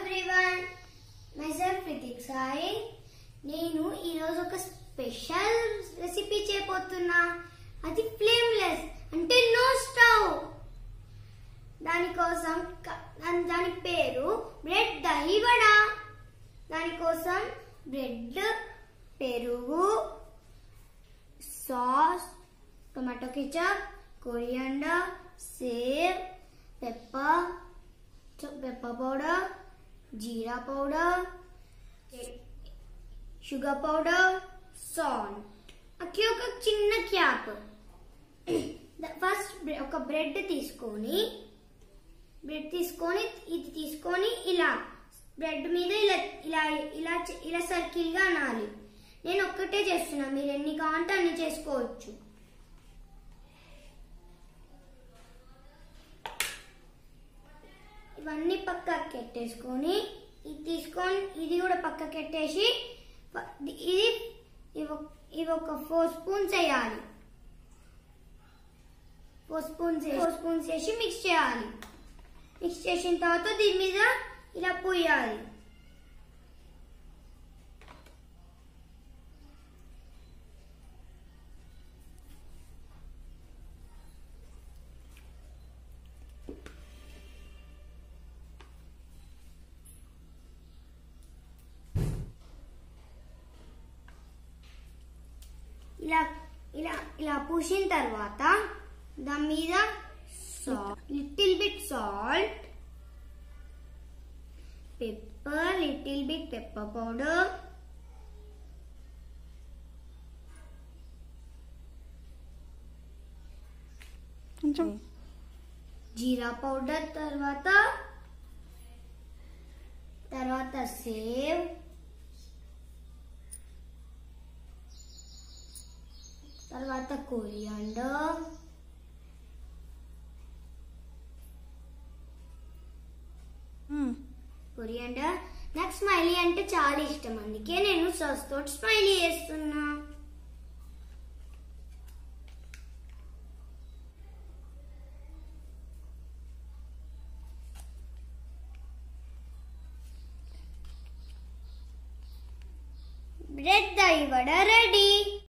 everyone. Myself Ritik Sai. నేను ఈ రోజు ఒక స్పెషల్ రెసిపీ చేయబోతున్నా. అది ఫ్లేమ్లెస్ అంటే నో స్టవ్. దానికోసం దాని పేరు బ్రెడ్ దహి వడా. దానికోసం బ్రెడ్, పెరుగు, sauce, tomato ketchup, coriander, sev, pepper powder, జీరా పౌడర్, షుగర్ పౌడర్, సాల్ట్. అక్కడ ఒక చిన్న క్యాప్. ఫస్ట్ ఒక బ్రెడ్ తీసుకొని ఇది తీసుకొని ఇలా బ్రెడ్ మీద ఇలా ఇలా ఇలా ఇలా సర్కిల్ గా అనాలి. నేను ఒక్కటే చేస్తున్నా, మీరు ఎన్ని కావాలంటే అన్ని చేసుకోవచ్చు. ఇవన్నీ పక్కకి పెట్టేసుకొని ఇది కూడా పక్కకి పెట్టేసి ఇవి ఒక 4 స్పూన్స్ వేయాలి. 4 స్పూన్స్ వేసి మిక్స్ చేయాలి. మిక్స్ చేసిన తర్వాత దీని మీద ఇలా పోయాలి. ఇలా పూసిన తర్వాత దాని మీద little bit salt, pepper, little bit pepper powder, కొంచెం జీరా పౌడర్, తర్వాత సేవ్, తర్వాత కొరియాండర్, నాకు స్మైలీ అంటే చాలా ఇష్టం, అందుకే నేను సాస్ తోటి స్మైలీ చేస్తున్నా. Bread dahi vada ready.